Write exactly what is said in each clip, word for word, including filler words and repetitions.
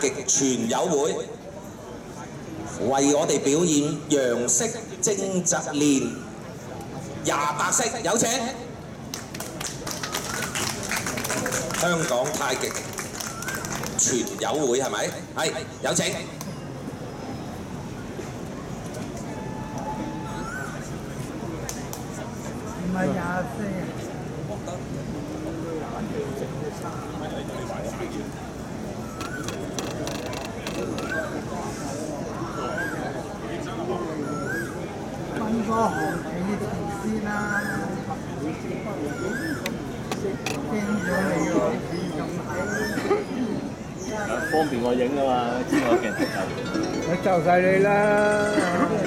極全友會為我哋表演楊式精疾練廿八式，有請香港太極全友會係咪？係，有請。 唔係廿四。分個行幾條先啦，驚咗你喎，咁矮。 方便我影啊嘛，知我鏡頭就。 我就晒你啦。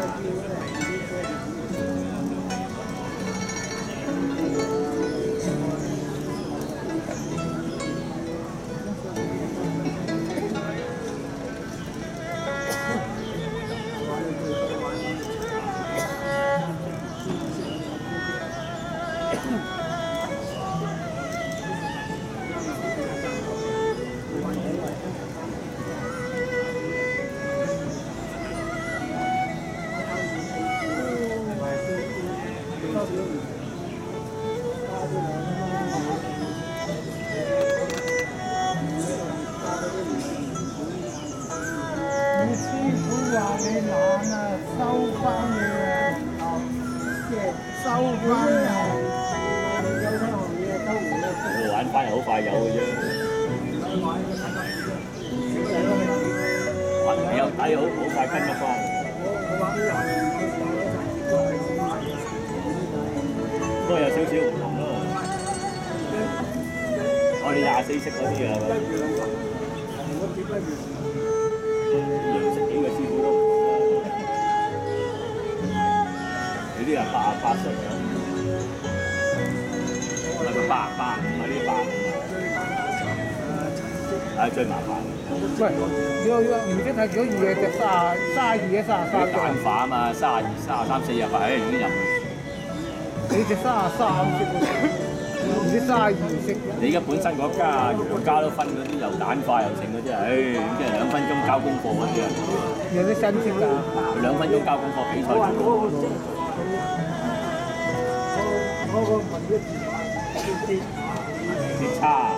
你師傅話你懶啊，收翻你啊，即係收翻啊！ 玩翻又好快有嘅啫，有底好好快跟得翻。不過有少少唔同咯，我哋廿四式嗰啲啊，楊式幾個師傅都唔同啦。你啲人八十八式啊，唔係佢八十八，唔係呢八十五。係最麻煩。 喂，要要唔知睇幾多嘢隻卅卅二嘅卅三個。 簡化啊嘛，卅二、卅三、四廿八，誒已經入。 你隻卅三識唔知卅二識？ 你而家本身嗰家楊家都分嗰啲又簡化又剩嗰啲啊，誒咁即係兩分鐘交功課嗰啲啊。 有啲新識㗎。 兩分鐘交功課比賽做。 我個問一啲跌差。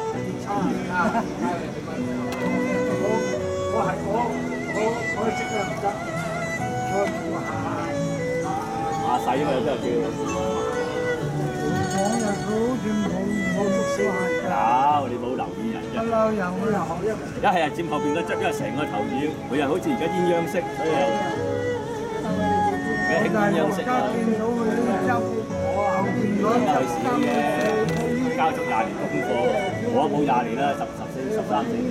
我係我我我識得唔得，我唔係。 阿細嘛真係叫。 我又好似冇冇識話有，你冇留意人啫。 不嬲有我又學一。 一係係佔後邊個側，一係成個頭繞，每人好似而家鴛鴦式，所以有。嘅興鴛鴦式啊。 見到佢呢個周，後邊嗰去試嘅，交足廿年功課，我冇廿年啦，十十四十三四。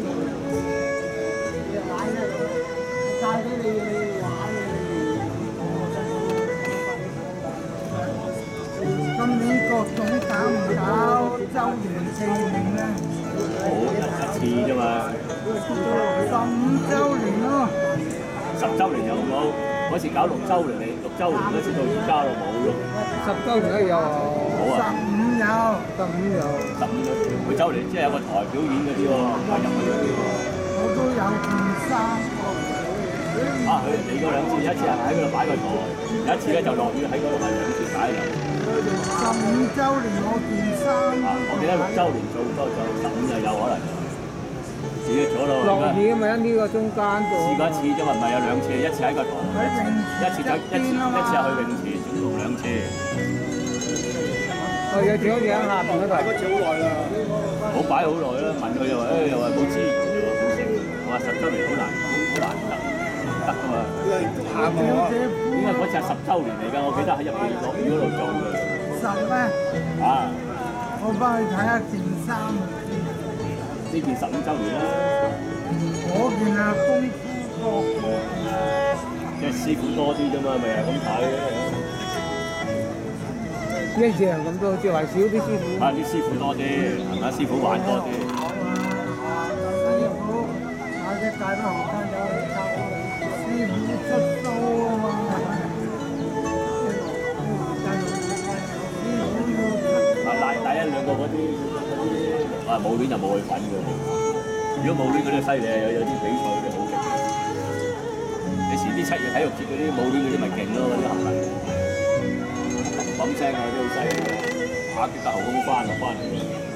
今年國總搞唔搞周年紀念咧？ 好一一次啫嘛。 十五週年咯。 十週年有冇？嗰次搞六週年，你六週年嗰次到而家咯冇咯。 十週年都有。 冇啊。 十五有，十五有。 十五每週年即係有個台表演嗰啲喎，入去嗰啲喎。 我都有件衫。 啊！佢嚟過兩次，一次係喺嗰度擺個台，有一次咧就落雨喺嗰度係兩次擺嘅。 十五週年我件衫。 啊！我記得六週年做多就十五就有可能。自己咗咯。 落雨咪喺呢個中間度。 試過一次啫嘛，唔係有兩次，一次喺個台，一次就一次一次係去泳池，總共兩次。 哦，有幾多嘢喺下邊嗰度？ 嗰次好耐啦。 冇擺好耐啦，問佢又話誒又話冇資源喎，冇成。我話十週年好難，好難得，得㗎嘛。 行喎。 點解嗰次係十週年嚟㗎？我記得喺入邊落雨嗰度做嘅。 十咩？ 啊！ 我翻去睇下件衫。 呢件十五週年啦。 嗰件啊功夫國。 即係師傅多啲啫嘛，咪係咁睇嘅。 一樣咁多，即係話少啲師傅。 啊！啲師傅多啲，係咪？師傅玩多啲。 師傅，買隻大班學生走去抄，師傅出刀啊嘛。 啊！拉第一兩個嗰啲嗰啲，啊冇戀就冇去揾嘅。 如果冇呢嗰啲犀利，有有啲比賽嗰啲好勁。你遲啲七月體育節嗰啲冇呢嗰啲咪勁咯，嗰啲行為。砰聲啊，都好犀利嘅，打擊得後空翻落翻嚟。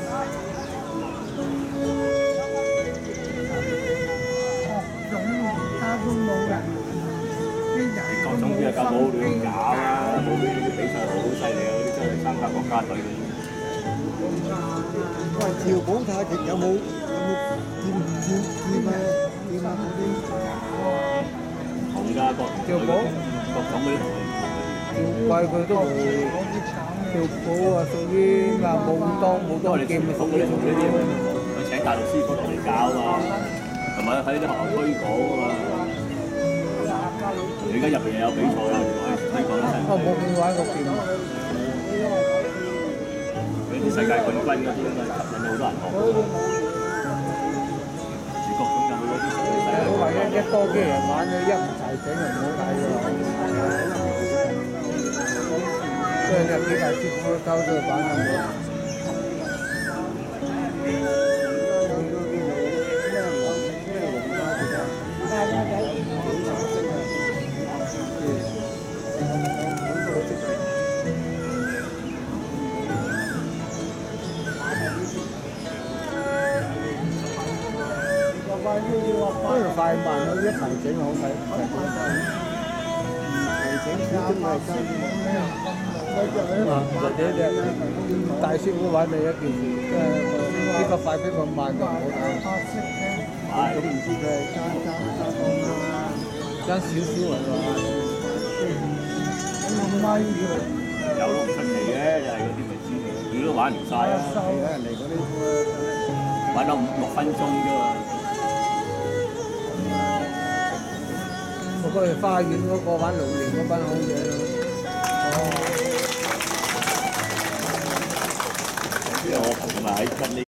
各種而家都冇人，啲人各種啲啊，咁冇亂搞啊，冇呢啲比賽好犀利啊，嗰啲真係參加國家隊嗰啲。 喂，跳舞太極有冇有冇劍劍劍啊劍啊嗰啲？ 同㗎各跳舞各種嗰啲同跳貴佢都係跳舞啊，屬於話武當武當劍啊，屬於屬於啲佢請大陸師傅落嚟教啊，同埋喺啲學校推廣啊嘛。你而家入邊有比賽啊，可以推廣得晒。 我冇去玩過劍。 嗰啲世界冠軍嗰啲咁啊，吸引到好多人學。全國咁有好多啲世界。 我話一一多啲人玩咧，一唔齊整就唔好睇喎。即係你幾大師傅溝咗玩咁多。都係快慢咯，一齊整好睇，一齊整始終係爭啊！或者隻大師傅玩你一件事，即係呢個快邊個慢就唔好睇。咁唔知佢係爭爭爭爭少少嚟㗎。咁咪有都唔出奇嘅，又係嗰啲咪知嘅，佢都玩唔晒啊！ 人哋嗰啲玩到五六分鐘啫嘛。 我嗰去花園嗰個玩龍年嗰班好嘢咯。 哦。我朋友喺吉利。